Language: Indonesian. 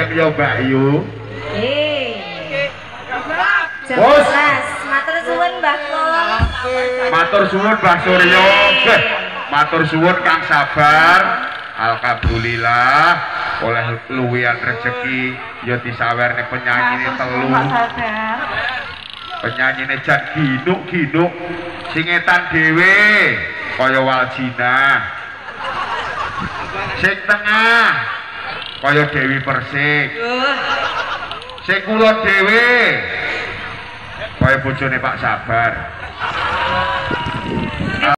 gayeng ya Mbak Yu. Bos, matur suwun Mbah Kong. Matur suwun Mbah Suryo. Matur suwun Kang Sabar. Alhamdulillah oleh luwihan rezeki ya disawerne penyanyine telu. Penyanyine jan ginuk-ginuk sing etan dhewe kaya Waljina. Sing tengah kaya Dewi Persik. Sing kulon dhewe kaya bojone Pak Sabar.